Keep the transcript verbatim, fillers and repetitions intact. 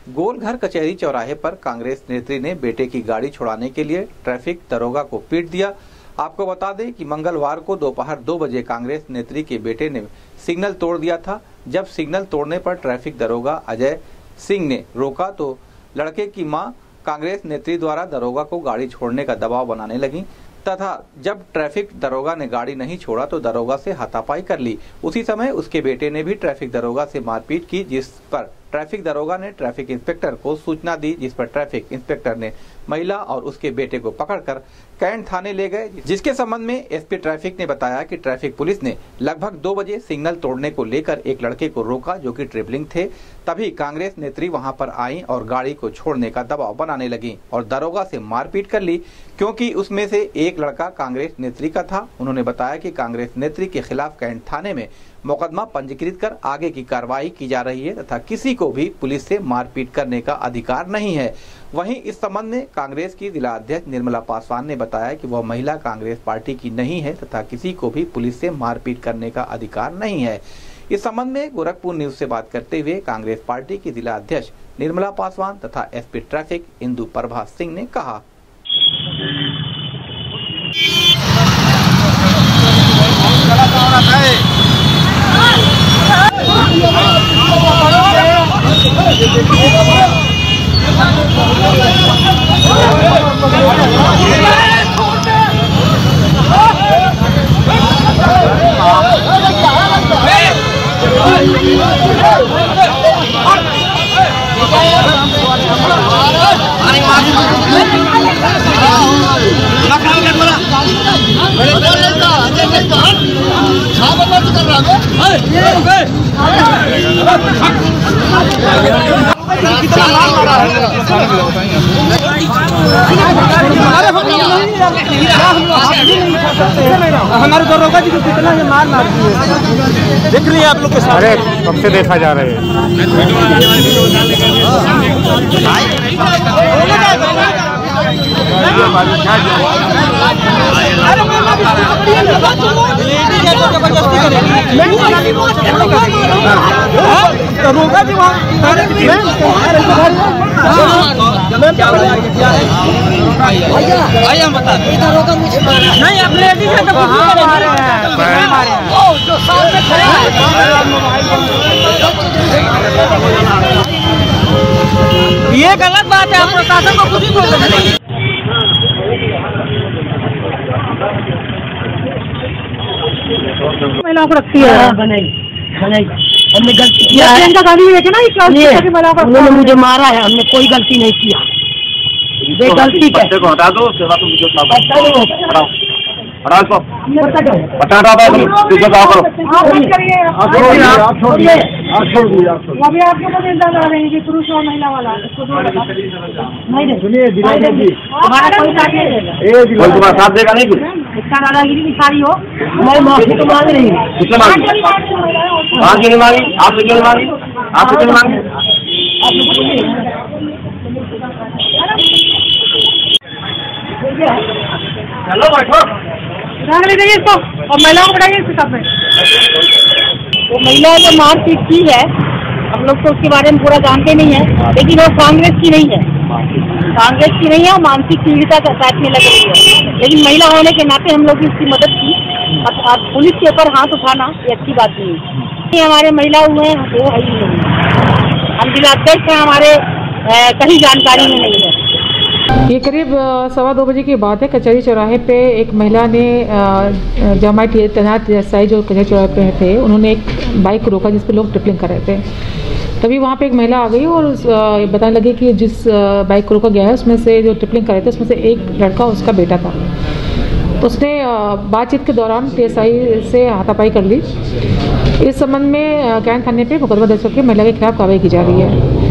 गोलघर कचहरी चौराहे पर कांग्रेस नेत्री ने बेटे की गाड़ी छुड़ाने के लिए ट्रैफिक दरोगा को पीट दिया। आपको बता दें कि मंगलवार को दोपहर दो बजे कांग्रेस नेत्री के बेटे ने सिग्नल तोड़ दिया था। जब सिग्नल तोड़ने पर ट्रैफिक दरोगा अजय सिंह ने रोका तो लड़के की मां कांग्रेस नेत्री द्वारा दरोगा को गाड़ी छोड़ने का दबाव बनाने लगी तथा जब ट्रैफिक दरोगा ने गाड़ी नहीं छोड़ा तो दरोगा से हाथापाई कर ली। उसी समय उसके बेटे ने भी ट्रैफिक दरोगा से मारपीट की, जिस पर ट्रैफिक दरोगा ने ट्रैफिक इंस्पेक्टर को सूचना दी, जिस पर ट्रैफिक इंस्पेक्टर ने महिला और उसके बेटे को पकड़कर कैंट थाने ले गए, जिसके संबंध में एसपी ट्रैफिक ने बताया कि ट्रैफिक पुलिस ने लगभग दो बजे सिग्नल तोड़ने को लेकर एक लड़के को रोका जो कि ट्रिपलिंग थे। तभी कांग्रेस नेत्री वहां पर आई और गाड़ी को छोड़ने का दबाव बनाने लगी और दरोगा से मारपीट कर ली, क्योंकि उसमें से एक लड़का कांग्रेस नेत्री का था। उन्होंने बताया कि कांग्रेस नेत्री के खिलाफ कैंट थाने में मुकदमा पंजीकृत कर आगे की कार्रवाई की जा रही है तथा किसी को भी पुलिस से मारपीट करने का अधिकार नहीं है। वहीं इस संबंध में कांग्रेस की जिला अध्यक्ष निर्मला पासवान ने बताया कि वह महिला कांग्रेस पार्टी की नहीं है तथा किसी को भी पुलिस से मारपीट करने का अधिकार नहीं है। इस संबंध में गोरखपुर न्यूज से बात करते हुए कांग्रेस पार्टी की जिला अध्यक्ष निर्मला पासवान तथा एसपी ट्रैफिक इंदु प्रभा सिंह ने कहा, हमारे दरोगा जी को कितना ये मार मारती है, देख लिया आप लोग के सामने कब से देखा जा रहा है। दरोगा जी वहाँ नहीं अपने ये गलत बात है, आप प्रशासन को खुद ही बोल रहे हैं। महिलाओं को रखती है हमने गलती किया है, उन्होंने मुझे मारा है, हमने कोई गलती नहीं किया। ये गलती को हटा दो, सेवा तो मुझे हटाओ हटाओ हटा करो, आप छोड़िए आप छोड़िए अभी आपके पास इंतजार कर रहे हैं कि पुरुष और महिला वाला नहीं सुनिए दिलाइए जी, हमारा कोई साथ नहीं देगा, कोई तुम्हारा साथ देगा नहीं, कुछ इसका दादागिरी दिखा रही हो, मैं माफी तो मांग रही हूँ, किसने मांगी, वहाँ क्यों नहीं मांगी, आपसे क्यों नहीं मांगी, आपसे क्यों नहीं मांगी, चलो बैठो रख लीजिए इसको और महिलाओं को बैठाइए इसके साथ में। वो महिला जो मारपीट की है हम लोग तो उसके बारे में पूरा जानते नहीं है, लेकिन वो कांग्रेस की नहीं है, कांग्रेस की नहीं है, वो मानसिक पीड़िता का साथ में लग रही है, लेकिन महिला होने के नाते हम लोग उसकी मदद की। अब पुलिस के ऊपर हाथ उठाना ये अच्छी बात नहीं है। हमारे महिला हुए हैं वो है ही नहीं, हम जिला अध्यक्ष हैं, हमारे कहीं जानकारी में नहीं है। ये करीब सवा दो बजे की बात है। कचहरी चौराहे पे एक महिला ने जमाई तैनात एसआई जो कचहरी चौराहे पे थे, उन्होंने एक बाइक को रोका जिस पे लोग ट्रिपलिंग कर रहे थे। तभी वहाँ पे एक महिला आ गई और बताने लगी कि जिस बाइक को रोका गया है उसमें से जो ट्रिपलिंग कर रहे थे उसमें से एक लड़का उसका बेटा था। उसने बातचीत के दौरान टीएसआई से हाथापाई कर ली। इस संबंध में कैंट थाने पे मुकदमा दर्ज करके महिला के खिलाफ कार्रवाई की जा रही है।